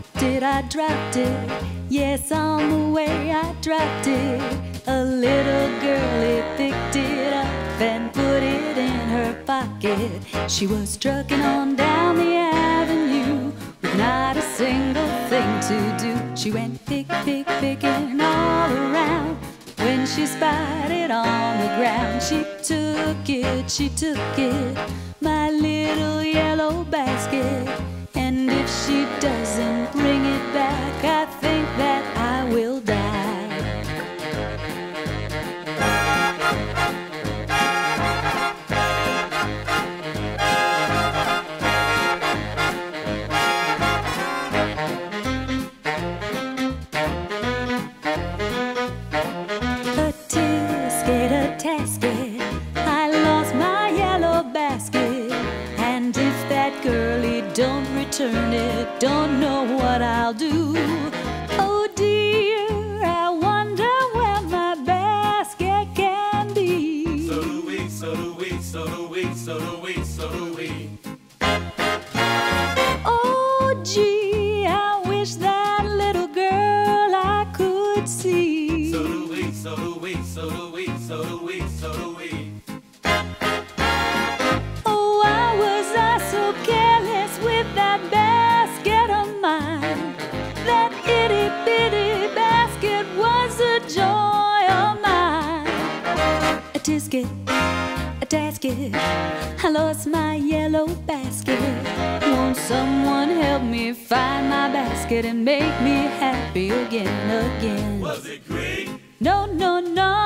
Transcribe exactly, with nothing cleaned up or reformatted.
dropped it, I dropped it. Yes, on the way I dropped it. A little girlie picked it up and put it in her pocket. She was trucking on down the avenue with not a single thing to do. She went pick, pick, picking all around. When she spied it on the ground, she took it, she took it, my little yellow basket. And if she doesn't bring it back, I think that I will die. A tisket, a tasket, I lost my yellow basket. And if that girlie don't return it, don't know what I'll do. Oh dear, I wonder where my basket can be. So do we, so do we, so do we, so do we, so do we. Oh gee, I wish that little girl I could see. So do we, so do we, so do we, so do we, so do we. Oh, why was I so careless with that basket of mine? That itty bitty basket was a joy of mine. A tisket, a tasket, I lost my yellow basket. Won't someone help me find my basket and make me happy again, again? Was it green? No, no, no.